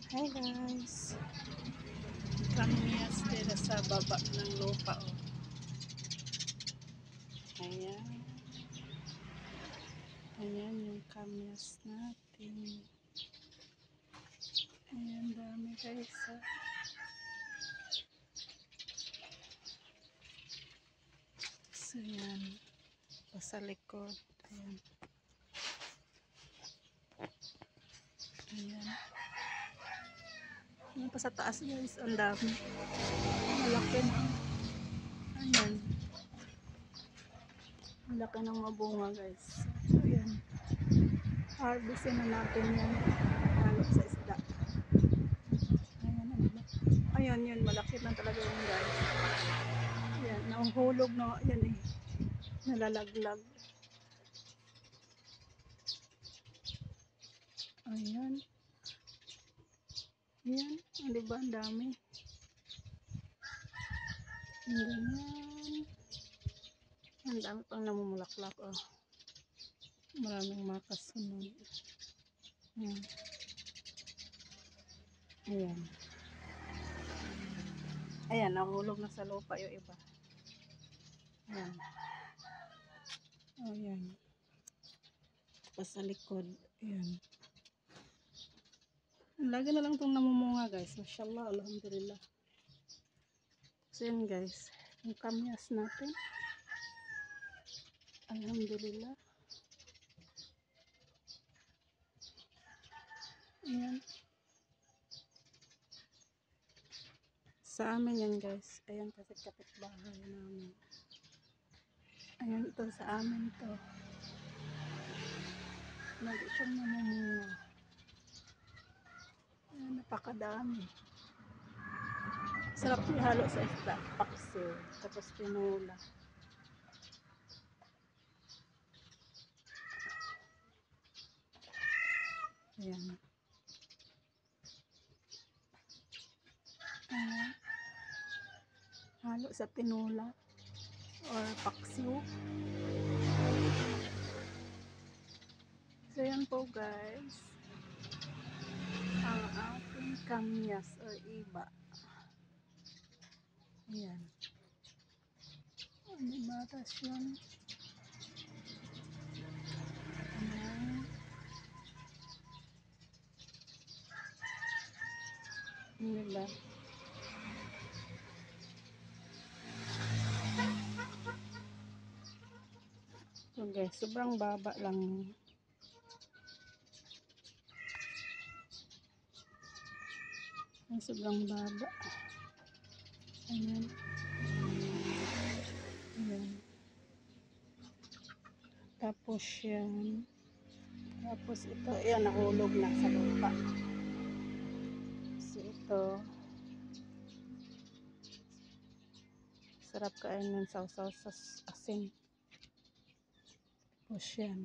Hi guys, kamyas dito sa baba ng lupa oh. Ayan, ayan yung kamyas natin. Ayan, dami guys ah. So yan, pa sa likod. Ayan, ayan. Ayan pa sa taas guys, ang dami. Malaki na. Ayan. Malaki ng mabunga guys. So yan. Harvestin na natin yan. Halo sa isda. Ayan, ayan yun. Malaki na talaga yun guys. Ayan, nahuhulog na. Ayan eh. Nalalaglag. Ayan. Ayan. Diba ang dami. Ang ganyan. Ang dami pang namumulaklak oh. Maraming mga kasunod. Ayan. Ayan. Ayan, nahulog na sa lupa yung iba. Ayan. Ayan. Pa sa likod. Ayan. Lagi na lang itong namumunga guys. Mashallah, alhamdulillah. So yan guys. Yung kamyas natin. Alhamdulillah. Ayan. Sa amin yan guys. Ayan kasi kapitbahay namin. Ayan ito sa amin to. Lagi siyang namumunga. Ayan, napakadami. Sarap ihalo sa isda. Paksiw. Tapos tinula. Ayan. Ayan. Halo sa tinula. Or paksiw. So yan po guys. Ang ating kamyas or iba. Ayan. Ano batas yun? Ayan. Diba? So guys, sobrang baba lang. Ay, sobrang baba. Ayan. Ayan. Tapos yan. Tapos ito, ayan, nahulog na sa lupa. So ito, sarap kainin ng sausaw sa asin. Tapos yan.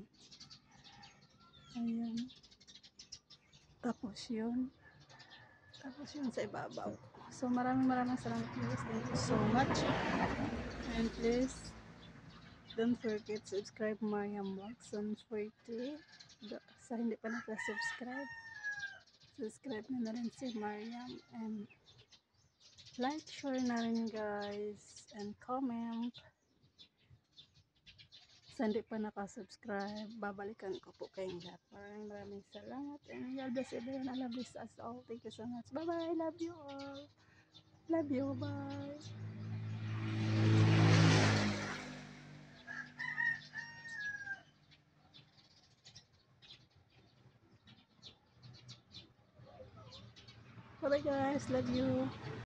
Ayan. Tapos yun. Tapos yun sa ibabaw. So maraming salamat guys. Thank you so much. And please, don't forget to subscribe Mariam Vlogs. Don't forget sa hindi pa naka-subscribe. Subscribe na rin si Mariam. And like, share na rin guys. And comment. Sa hindi pa nakasubscribe, babalikan ko po kayong lahat. Maraming salamat. And God bless everyone. I love this as all. Thank you so much. Bye bye. Love you all. Love you. Bye. Bye bye guys. Love you.